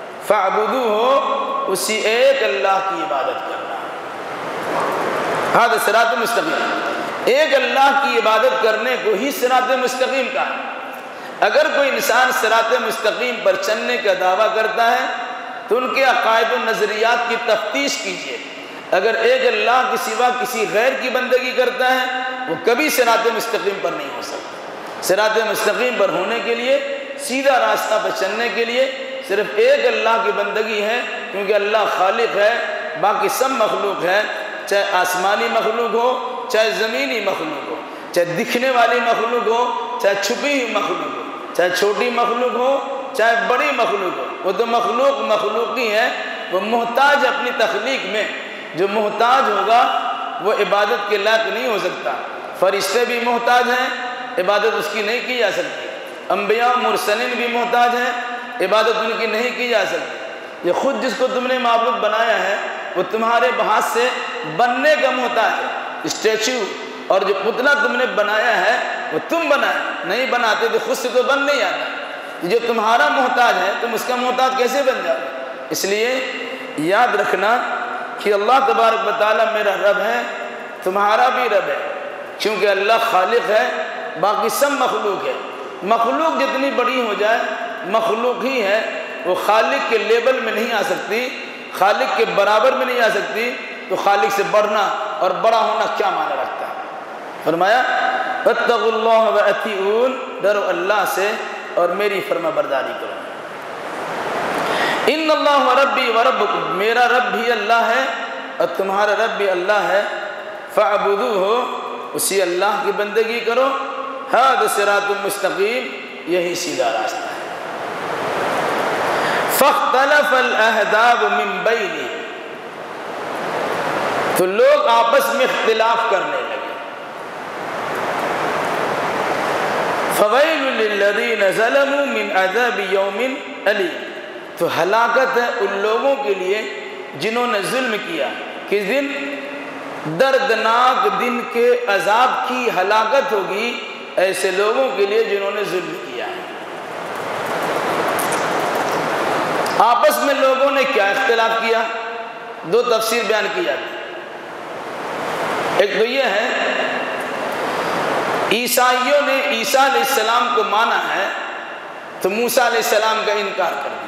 فاعبدوہ، اسی ایک اللہ کی عبادت کرنا، ھذا صراط مستقیم، ایک اللہ کی عبادت کرنے کو ہی صراط مستقیم کہا ہے۔ اگر کوئی انسان صراط مستقیم پر چلنے کا دعویٰ کرتا ہے تو ان کے عقائد و نظریات کی تفتیش کیجیے۔ اگر ایک اللہ کے سوا کسی غیر کی بندگی کرتا ہے وہ کبھی صراط مستقیم پر نہیں ہو سکتا۔ صراط مستقیم پر ہونے کے لیے، سیدھا راستہ پر چلنے کے لیے صرف ایک اللہ کی بندگی ہے، کیونکہ اللہ خالق ہے، باقی سب مخلوق ہے، چاہے آسمانی مخلوق ہو، چاہے زمینی مخلوق ہو، چاہے دکھنے والی مخلوق ہو، چاہے چھپی ہوئی مخلوق ہو، چاہے چھوٹی مخلوق ہو، چاہے بڑی مخلوق ہو، وہ تو مخلوق ہی ہے۔ وہ محتاج اپنی تخلیق میں، جو محتاج ہوگا وہ عبادت کے لائق نہیں ہو سکتا۔ فرشتے بھی محتاج ہیں، عبادت اس کی نہیں کی جا سکتی۔ انبیاء و مرسلین بھی محتاج ہیں، عبادت ان کی نہیں کی جا سکتی۔ یہ خود جس کو تم نے معبود بنایا ہے وہ تمہارے ہاتھ سے بننے کا محتاج ہے۔ اسٹیچو اور جو پتلا تم نے بنایا ہے وہ تم بنائے، نہیں بناتے تو خود سے تو بن نہیں آتا۔ جو تمہارا محتاج ہے تم اس کا محتاج کیسے بن جاؤ؟ اس لیے یاد رکھنا کہ اللہ تبارک و تعالیٰ میرا رب ہے، تمہارا بھی رب ہے، کیونکہ اللہ خالق ہے، باقی سب مخلوق ہے۔ مخلوق جتنی بڑی ہو جائے مخلوق ہی ہے، وہ خالق کے لیبل میں نہیں آ سکتی، خالق کے برابر میں نہیں آ سکتی، تو خالق سے بڑھنا اور بڑا ہونا کیا معنی رکھتا ہے؟ فرمایا واتقوا اللہ واتقون، ڈرو اللہ سے اور میری فرما برداری کرو۔ ان اللہ ربی وربکم، میرا رب بھی اللہ ہے اور تمہارا رب بھی اللہ ہے، فاعبدوہ، اسی اللہ کی بندگی کرو، ھذا صراط مستقیم، یہی سیدھا راستہ ہے۔ فاختلف الاحزاب من بینہم، تو لوگ آپس میں اختلاف کرنے لگے۔ فویل للذین ظلموا من عذاب یوم علیم، تو ہلاکت ہے ان لوگوں کے لیے جنہوں نے ظلم کیا، کس دن؟ دردناک دن کے عذاب کی ہلاکت ہوگی ایسے لوگوں کے لیے جنہوں نے ظلم کیا ہے۔ آپس میں لوگوں نے کیا اختلاف کیا؟ دو تفسیر بیان کی جاتی ہے۔ ایک تو یہ ہے عیسائیوں نے عیسیٰ علیہ السلام کو مانا ہے تو موسیٰ علیہ السلام کا انکار کر دیا۔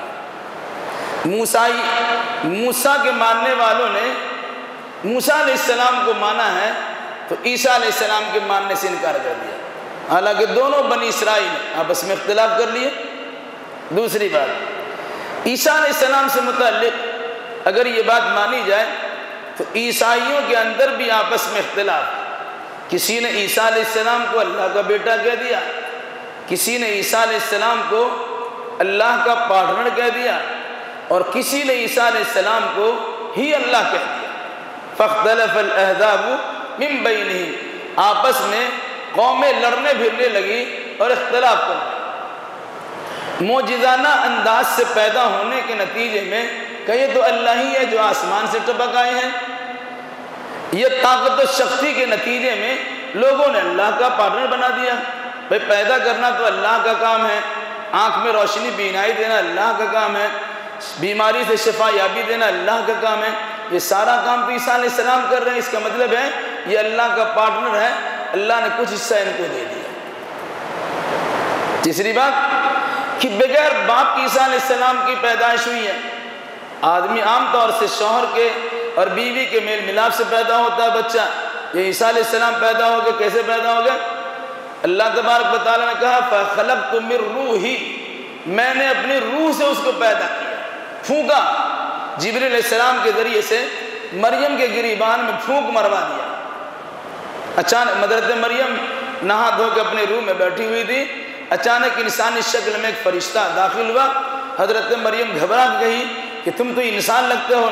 موسیٰ کے ماننے والوں نے موسیٰ علیہ السلام کو مانا ہے تو عیسیٰ علیہ السلام کے ماننے سے انکار کر دیا، حالانکہ دونوں بنی اسرائیل آپس میں اختلاف کر لیے۔ دوسری بات، عیسیٰ علیہ السلام سے متعلق اگر یہ بات مانی جائے تو عیسائیوں کے اندر بھی آپس میں اختلاف ہے۔ کسی نے عیسیٰ علیہ السلام کو اللہ کا بیٹا کہہ دیا، کسی نے عیسیٰ علیہ السلام کو اللہ کا پارٹنر کہہ دیا، اور کسی نے عیسیٰ علیہ السلام کو ہی اللہ کہہ دیا۔ فاختلف الاحزاب من بینہم، آپس میں قومیں لڑنے پھرنے لگی اور اختلاف کرنے لگی۔ معجزانہ انداز سے پیدا ہونے کے نتیجے میں کہ یہ تو اللہ ہی ہے جو آسمان سے ٹپک آئے ہیں، یہ طاقت و شکتی کے نتیجے میں لوگوں نے اللہ کا پارٹنر بنا دیا۔ بھئی پیدا کرنا تو اللہ کا کام ہے، آنکھ میں روشنی بینائی دینا اللہ کا کام ہے، بیماری سے شفا یابی دینا اللہ کا کام ہے، یہ سارا کام تو عیسیٰ علیہ السلام کر رہے ہیں۔ اس کا مطلب ہے یہ اللہ کا پارٹنر ہے، اللہ نے کچھ حصہ ان کو دے دیا۔ تیسری بات کہ بغیر باپ کی عیسیٰ علیہ السلام کی پیدائش ہوئی ہے۔ آدمی عام طور سے شوہر کے اور بیوی کے میل ملاپ سے پیدا ہوتا ہے بچہ، یہ عیسیٰ علیہ السلام پیدا ہو گئے۔ کیسے پیدا ہو گئے؟ اللہ تبارک و تعالیٰ نے کہا فَخَلَقْتُ مِن رُوحِي، میں نے اپنی روح سے اس کو پیدا کیا، پھونکا، جبریل علیہ السلام کے ذریعے سے مریم کے گریبان میں پھونک مروا دیا۔ اچانک حضرت مریم نہا دھو کے اپنے روم میں بیٹھی ہوئی تھی، اچانک انسانی شکل میں ایک فرشتہ داخل ہوا۔ حضرت مریم گھبرا کے کہی کہ تم تو انسان لگتے ہو،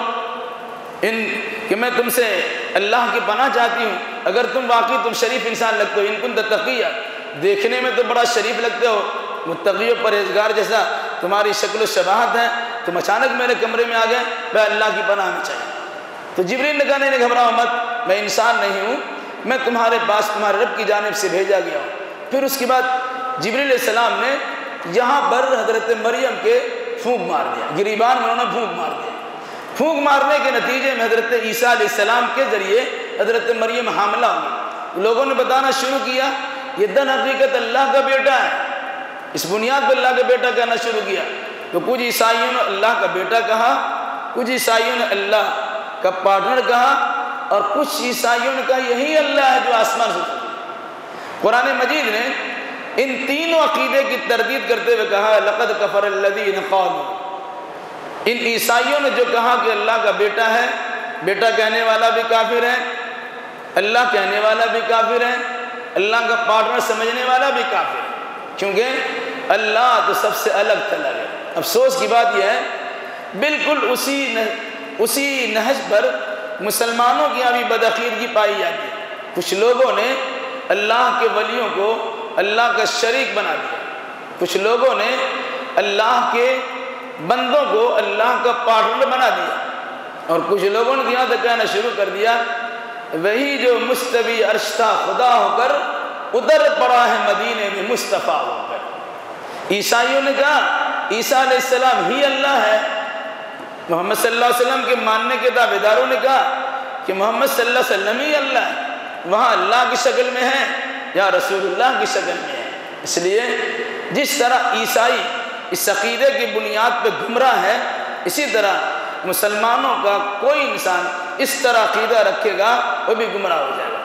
کہ میں تم سے اللہ کی پناہ چاہتی ہوں، اگر تم واقعی تم شریف انسان لگتے ہو، ان کنت تقیہ، دیکھنے میں تو بڑا شریف لگتے ہو، متقی و پرہیزگار جیسا تمہاری شکل و شباہت ہے، تم اچانک میرے کمرے میں آ گئے، میں اللہ کی پناہ میں چاہیے۔ تو جبریل نے کہا نہیں گھبراؤ مت، میں انسان نہیں ہوں، میں تمہارے پاس تمہارے رب کی جانب سے بھیجا گیا ہوں۔ پھر اس کے بعد جبریل علیہ السلام نے یہاں پر حضرت مریم کے پھونک مار دیا، گریبان میں انہوں نے پھونک مار دیا۔ پھونک مارنے کے نتیجے میں حضرت عیسیٰ علیہ السلام کے ذریعے حضرت مریم حاملہ ہوئی۔ لوگوں نے بتانا شروع کیا یہ در حقیقت اللہ کا بیٹا ہے، اس بنیاد پر اللہ کا بیٹا کہنا شروع کیا۔ تو کچھ عیسائیوں نے اللہ کا بیٹا کہا، کچھ عیسائیوں نے اللہ کا پارٹنر کہا، اور کچھ عیسائیوں نے کہا یہی اللہ ہے جو آسمان سے اترا۔ قرآن مجید نے ان تینوں عقیدے کی تردید کرتے ہوئے کہا لقد کفر الذین قالوا، ان عیسائیوں نے جو کہا کہ اللہ کا بیٹا ہے، بیٹا کہنے والا بھی کافر ہے، اللہ کہنے والا بھی کافر ہے، اللہ کا پارٹنر سمجھنے والا بھی کافر ہے، کیونکہ اللہ تو سب سے الگ تھلگ ہے۔ افسوس کی بات یہ ہے بالکل اسی نہج پر مسلمانوں کی ابھی بدعقیدگی پائی جاتی ہے۔ کچھ لوگوں نے اللہ کے ولیوں کو اللہ کا شریک بنا دیا، کچھ لوگوں نے اللہ کے بندوں کو اللہ کا پارٹنر بنا دیا، اور کچھ لوگوں نے یہاں تک کہنا شروع کر دیا وہی جو مستوی عرش تھا خدا ہو کر ادھر پڑا ہے مدینے میں مصطفیٰ ہو کر۔ عیسائیوں نے کہا عیسیٰ علیہ السلام ہی اللہ ہے، محمد صلی اللہ علیہ وسلم کے ماننے کے دعوے داروں نے کہا کہ محمد صلی اللہ علیہ وسلم ہی اللہ ہے، وہاں اللہ کی شکل میں ہے یا رسول اللہ کی شکل میں ہے۔ اس لیے جس طرح عیسائی اس عقیدے کی بنیاد پہ گمراہ ہے، اسی طرح مسلمانوں کا کوئی انسان اس طرح عقیدہ رکھے گا وہ بھی گمراہ ہو جائے گا۔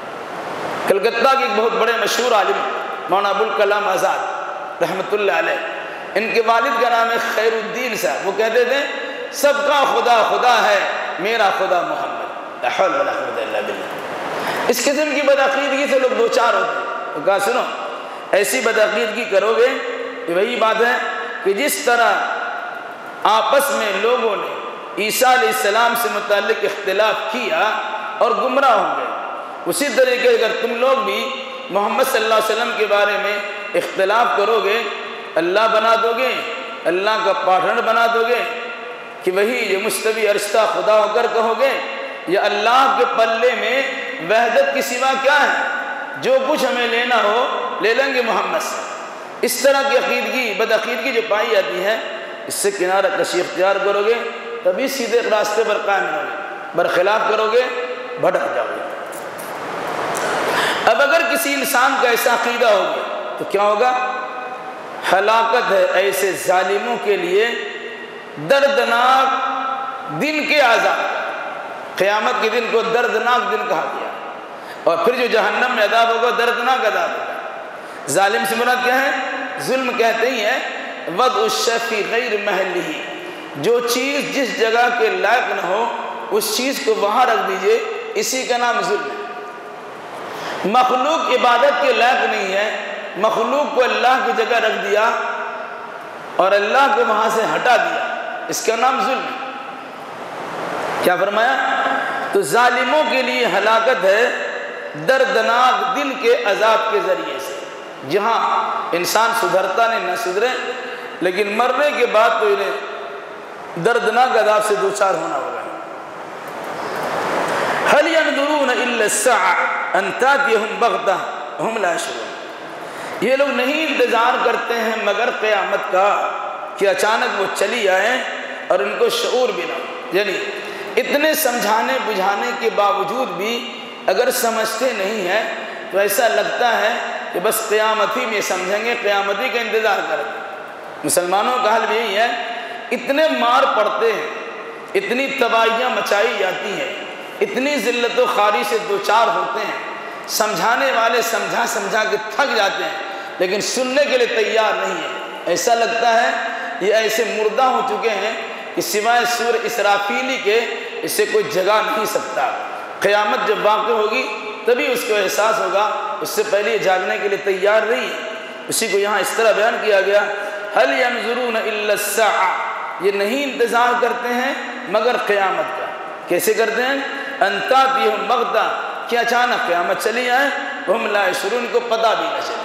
کلکتہ کے ایک بہت بڑے مشہور عالم مولانا ابوالکلام آزاد رحمۃ اللہ علیہ، ان کے والد کا نام ہے خیر الدین صاحب، وہ کہتے تھے سب کا خدا خدا ہے، میرا خدا محمد، لا حول ولا قوت الا باللہ۔ اس قسم کی بدعقیدگی سے لوگ دوچار ہوتے ہیں۔ تو کہا سنو، ایسی بدعقیدگی کرو گے یہ وہی بات ہے کہ جس طرح آپس میں لوگوں نے عیسیٰ علیہ السلام سے متعلق اختلاف کیا اور گمراہ ہو گئے، اسی طریقے اگر تم لوگ بھی محمد صلی اللہ علیہ وسلم کے بارے میں اختلاف کرو گے، اللہ بنا دو گے، اللہ کا پارٹنر بنا دو گے کہ وہی یہ مستوی عرش تھا خدا ہو کر کہو گے، یا اللہ کے پلے میں وحدت کی سوا کیا ہے، جو کچھ ہمیں لینا ہو لے لیں گے محمد سے۔ اس طرح کی عقیدگی بدعقیدگی جو پائی جاتی ہے، اس سے کنارہ کشی اختیار کرو گے تبھی سیدھے راستے پر قائم رہو گے، برخلاف کرو گے بھٹک جاؤ گے۔ اب اگر کسی انسان کا ایسا عقیدہ ہو گیا تو کیا ہوگا؟ ہلاکت ہے ایسے ظالموں کے لیے دردناک دن کے عذاب۔ قیامت کے دن کو دردناک دن کہا گیا، اور پھر جو جہنم میں عذاب ہوگا دردناک عذاب ہوگا۔ ظالم سے مراد کیا ہے؟ ظلم کہتے ہی ہے وضع الشیء فی غیر محلہ، جو چیز جس جگہ کے لائق نہ ہو اس چیز کو وہاں رکھ دیجئے، اسی کا نام ظلم ہے۔ مخلوق عبادت کے لائق نہیں ہے، مخلوق کو اللہ کی جگہ رکھ دیا اور اللہ کو وہاں سے ہٹا دیا، اس کا نام ظلم ہے۔ کیا فرمایا؟ تو ظالموں کے لیے ہلاکت ہے دردناک دن کے عذاب کے ذریعے سے، جہاں انسان سدھرتا نہیں نہ سدھرے، لیکن مرنے کے بعد تو انہیں دردناک عذاب سے دوچار ہونا ہوگا۔ هل ينظرون الا الساعة ان تأتيهم بغتة وهم لا يشعرون، یہ لوگ نہیں انتظار کرتے ہیں مگر قیامت کا کہ اچانک وہ چلی آئیں اور ان کو شعور بھی نہ ہو۔ یعنی اتنے سمجھانے بجھانے کے باوجود بھی اگر سمجھتے نہیں ہیں تو ایسا لگتا ہے کہ بس قیامت ہی میں سمجھیں گے، قیامت ہی کا انتظار کریں گے۔ مسلمانوں کا حال بھی یہی ہے، اتنے مار پڑتے ہیں، اتنی تباہیاں مچائی جاتی ہیں، اتنی ذلت و خواری سے دوچار ہوتے ہیں، سمجھانے والے سمجھا سمجھا کے تھک جاتے ہیں لیکن سننے کے لیے تیار نہیں ہے۔ ایسا لگتا ہے یہ ایسے مردہ ہو چکے ہیں کہ سوائے سور اسرافیلی کے اس سے کوئی جگہ نہیں سکتا۔ قیامت جب واقع ہوگی تبھی اس کو احساس ہوگا، اس سے پہلے یہ جاگنے کے لیے تیار نہیں ہے۔ اسی کو یہاں اس طرح بیان کیا گیا، هل ينظرون الا الساعة، یہ نہیں انتظار کرتے ہیں مگر قیامت کا۔ کیسے کرتے ہیں؟ ان تأتيهم بغتة، کہ اچانک قیامت چلی آئے، وهم لا يشعرون، کو پتہ بھی نہ چلے۔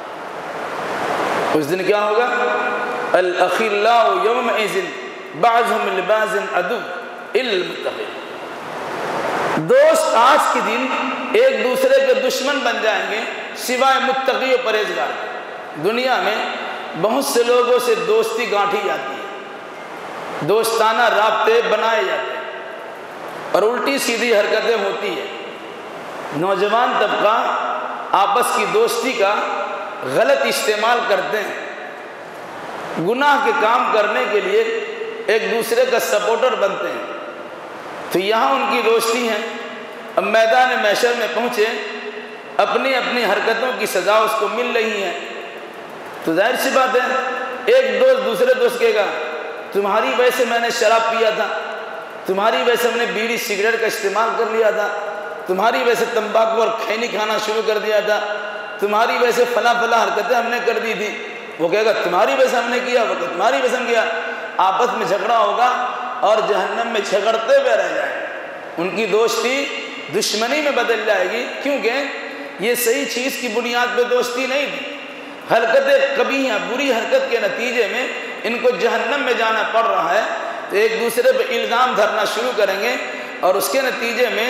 اس دن کیا ہوگا؟ الاخلاء يومئذ بعضهم لبعض عدو الا المتقين، دوست آج کے دن ایک دوسرے کے دشمن بن جائیں گے سوائے متقی و پرہیزگار کے۔ دنیا میں بہت سے لوگوں سے دوستی گانٹھی جاتی ہے، دوستانہ رابطے بنائے جاتے ہیں اور الٹی سیدھی حرکتیں ہوتی ہیں۔ نوجوان طبقہ آپس کی دوستی کا غلط استعمال کرتے ہیں، گناہ کے کام کرنے کے لیے ایک دوسرے کا سپورٹر بنتے ہیں۔ تو یہاں ان کی دوستی ہے، اب میدان محشر میں پہنچے، اپنی اپنی حرکتوں کی سزا اس کو مل رہی ہے، تو ظاہر سی بات ہے ایک دوست دوسرے دوست کہے گا تمہاری وجہ سے میں نے شراب پیا تھا، تمہاری وجہ سے ہم نے بیڑی سگریٹ کا استعمال کر لیا تھا، تمہاری وجہ سے تمباکو اور کھینی کھانا شروع کر دیا تھا، تمہاری وجہ سے فلاں فلاں حرکتیں ہم نے کر دی تھی۔ وہ کہے گا تمہاری وجہ سے ہم نے کیا، وہ کہے تمہاری وجہ سے ہم کیا۔ آپس میں جھگڑا ہوگا اور جہنم میں جھگڑتے ہوئے رہ جائیں گے، ان کی دوستی دشمنی میں بدل جائے گی، کیونکہ یہ صحیح چیز کی بنیاد پہ دوستی نہیں تھی۔ حرکتیں قبیحہ بری حرکت کے نتیجے میں ان کو جہنم میں جانا پڑ رہا ہے، تو ایک دوسرے پہ الزام دھرنا شروع کریں گے اور اس کے نتیجے میں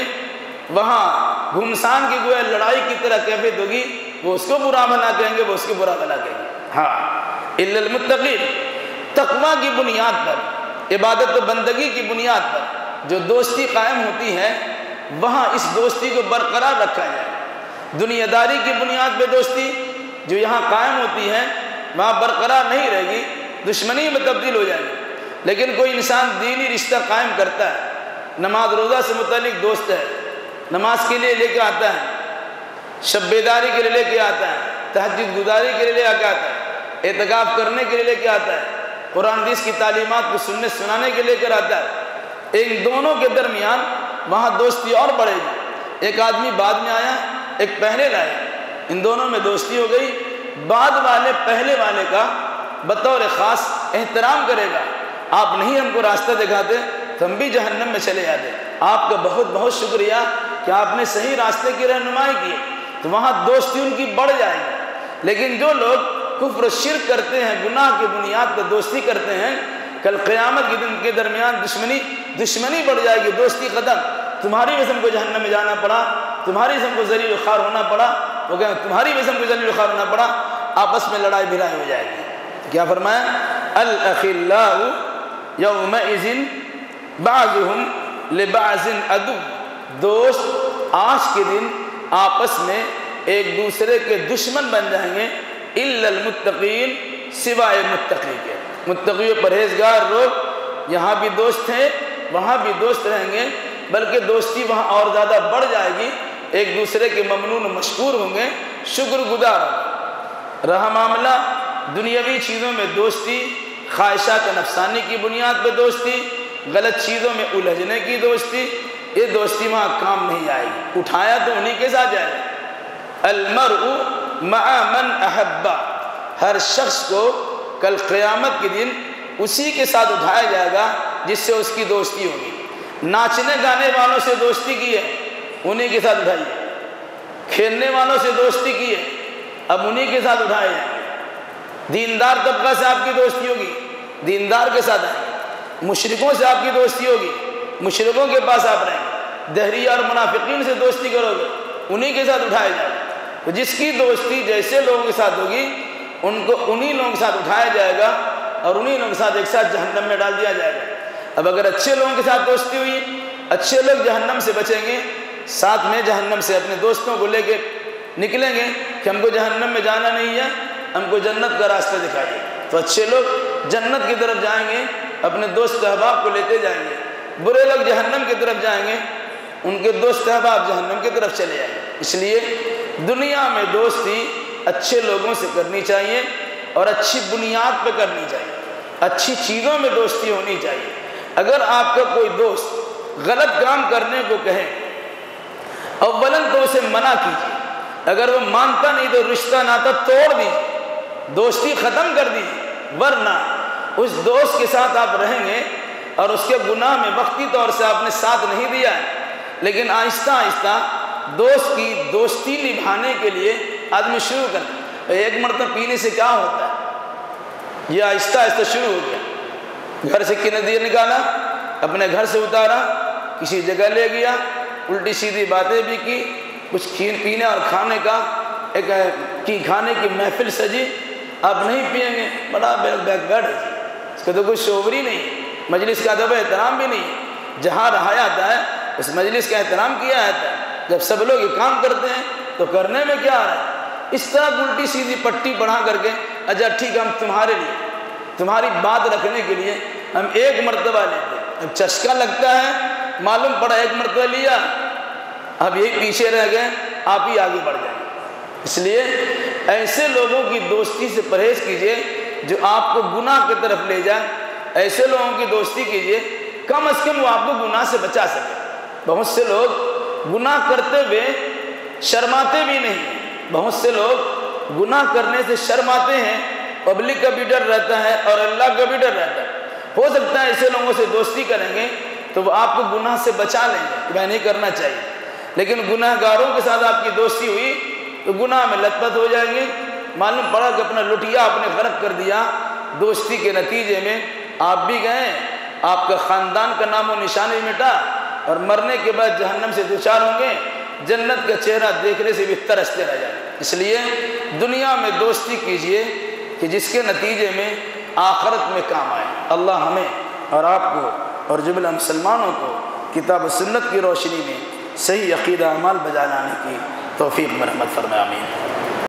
وہاں گھمسان کی گویا لڑائی کی طرح کیفیت ہوگی، وہ اس کو برا بھلا کہیں گے، وہ اس کو برا بھلا کہیں گے۔ ہاں الا المتقین، تقویٰ کی بنیاد پر، عبادت و بندگی کی بنیاد پر جو دوستی قائم ہوتی ہے وہاں اس دوستی کو برقرار رکھا جائے۔ دنیا داری کی بنیاد پہ دوستی جو یہاں قائم ہوتی ہے وہاں برقرار نہیں رہے گی، دشمنی میں تبدیل ہو جائے گی۔ لیکن کوئی انسان دینی رشتہ قائم کرتا ہے، نماز روزہ سے متعلق دوست ہے، نماز کے لیے لے کے آتا ہے، شب بیداری کے لیے لے کے آتا ہے، تہجد گزاری کے لیے لے کے آتا ہے، اعتکاف کرنے کے لیے لے کے آتا ہے، قرآن حدیث کی تعلیمات کو سننے سنانے کے لے کر آتا ہے۔ ان دونوں کے درمیان وہاں دوستی اور بڑھے گی۔ ایک آدمی بعد میں آیا، ایک پہلے لایا، ان دونوں میں دوستی ہو گئی، بعد والے پہلے والے کا بطور خاص احترام کرے گا۔ آپ نہیں ہم کو راستہ دکھاتے تو ہم بھی جہنم میں چلے جاتے، آپ کا بہت بہت شکریہ کہ آپ نے صحیح راستے کی رہنمائی کی، تو وہاں دوستی ان کی بڑھ جائے گی۔ لیکن جو لوگ کفر و شرک کرتے ہیں، گناہ کی بنیاد پر دوستی کرتے ہیں، کل قیامت کے دن کے درمیان دشمنی بڑھ جائے گی، دوستی ختم۔ تمہاری وجہ سے ہم کو جہنم میں جانا پڑا، تمہاری وجہ سے ہم کو ذلیل و خوار ہونا پڑا، وہ کہیں تمہاری وجہ سے مجھے ذلیل خوار ہونا پڑا، آپس میں لڑائی بھڑائی ہو جائے گی۔ کیا فرمایا؟ الاخلاء یومئذ بعضهم لبعض عدو، دوست آج کے دن آپس میں ایک دوسرے کے دشمن بن جائیں گے، الا المتقین، سوائے متقی کے۔ متقی و پرہیزگار لوگ یہاں بھی دوست ہیں، وہاں بھی دوست رہیں گے، بلکہ دوستی وہاں اور زیادہ بڑھ جائے گی، ایک دوسرے کے ممنون و مشکور ہوں گے، شکر گزار ہوں گے۔ رہا معاملہ دنیاوی چیزوں میں دوستی، خواہشات نفسانی کی بنیاد پہ دوستی، غلط چیزوں میں الجھنے کی دوستی، یہ دوستی وہاں کام نہیں آئے گی، اٹھایا تو انہی کے ساتھ جائے گا۔ المرء مع من احب، ہر شخص کو کل قیامت کے دن اسی کے ساتھ اٹھایا جائے گا جس سے اس کی دوستی ہوگی۔ ناچنے گانے والوں سے دوستی کی ہے، انہی کے ساتھ اٹھائیے۔ کھیلنے والوں سے دوستی کی ہے، اب انہی کے ساتھ اٹھائے جائیں گے۔ دیندار طبقہ سے آپ کی دوستی ہوگی، دیندار کے ساتھ آئیں گے۔ مشرکوں سے آپ کی دوستی ہوگی، مشرکوں کے پاس آپ رہیں گے۔ دہریہ اور منافقین سے دوستی کرو گے، انہی کے ساتھ اٹھائے جائیں گے۔ تو جس کی دوستی جیسے لوگوں کے ساتھ ہوگی، ان کو انہی لوگوں کے ساتھ اٹھایا جائے گا اور انہی لوگوں کے ساتھ ایک ساتھ جہنم میں ڈال دیا جائے گا۔ اب اگر اچھے لوگوں کے ساتھ دوستی ہوئی، اچھے لوگ جہنم سے بچیں گے، ساتھ میں جہنم سے اپنے دوستوں کو لے کے نکلیں گے کہ ہم کو جہنم میں جانا نہیں ہے، ہم کو جنت کا راستہ دکھائیے۔ تو اچھے لوگ جنت کی طرف جائیں گے، اپنے دوست احباب کو لیتے جائیں گے۔ برے لوگ جہنم کی طرف جائیں گے، ان کے دوست احباب جہنم کی طرف چلے جائیں گے۔ اس لیے دنیا میں دوستی اچھے لوگوں سے کرنی چاہیے اور اچھی بنیاد پہ کرنی چاہیے، اچھی چیزوں میں دوستی ہونی چاہیے۔ اگر آپ کا کوئی دوست غلط کام کرنے کو کہے، اولاً تو اسے منع کیجیے، اگر وہ مانتا نہیں تو رشتہ ناتا توڑ دیجیے، دوستی ختم کر دیجیے، ورنہ اس دوست کے ساتھ آپ رہیں گے اور اس کے گناہ میں وقتی طور سے آپ نے ساتھ نہیں دیا ہے، لیکن آہستہ آہستہ دوست کی دوستی نبھانے کے لیے آدمی شروع کرتا ہے۔ ایک مرتبہ پینے سے کیا ہوتا ہے؟ یہ آہستہ آہستہ شروع ہو گیا، گھر سے کنیدیاں نکالا، اپنے گھر سے اتارا، کسی جگہ لے گیا، الٹی سیدھی باتیں بھی کی، کچھ پینے اور کھانے کا کھانے کی محفل سجی، آپ نہیں پئیں گے، بڑا بیک گاڑ ہے، اس کا تو کوئی شعور ہی نہیں، مجلس کا ادب احترام بھی نہیں۔ جہاں رہا جاتا ہے اس مجلس کا احترام کیا جاتا ہے، جب سب لوگ یہ کام کرتے ہیں تو کرنے میں کیا آ رہا ہے؟ اس طرح الٹی سیدھی پٹی بڑھا کر کے اچھا ٹھیک ہے ہم تمہارے لیے، تمہاری بات رکھنے کے لیے ہم ایک مرتبہ لیتے ہیں، اب چسکا لگتا ہے، معلوم پڑا ایک مرتبہ لیا، اب یہی پیچھے رہ گئے، آپ ہی آگے بڑھ جائیں۔ اس لیے ایسے لوگوں کی دوستی سے پرہیز کیجئے جو آپ کو گناہ کی طرف لے جائے، ایسے لوگوں کی دوستی کیجئے کم از کم وہ آپ کو گناہ سے بچا سکے۔ بہت سے لوگ گناہ کرتے ہوئے شرماتے بھی نہیں، بہت سے لوگ گناہ کرنے سے شرماتے ہیں، پبلک کا بھی ڈر رہتا ہے اور اللہ کا بھی ڈر رہتا ہے۔ ہو سکتا ہے ایسے لوگوں سے دوستی کریں گے تو وہ آپ کو گناہ سے بچا لیں گے کہ میں نہیں کرنا چاہیے، لیکن گناہ گاروں کے ساتھ آپ کی دوستی ہوئی تو گناہ میں لت پت ہو جائیں گے، معلوم پڑا کہ اپنا لٹیا آپ نے غرق کر دیا، دوستی کے نتیجے میں آپ بھی گئے، آپ کا خاندان کا نام و نشان بھی مٹا اور مرنے کے بعد جہنم سے دوچار ہوں گے، جنت کا چہرہ دیکھنے سے بھی ترستے رہ جائیں۔ اس لیے دنیا میں دوستی کیجئے کہ جس کے نتیجے میں آخرت میں کام آئے۔ اللہ ہمیں اور آپ کو اور جملہ مسلمانوں کو کتاب و سنت کی روشنی میں صحیح عقیدہ اعمال بجا لانے کی توفیق مرحمت فرمائے، آمین۔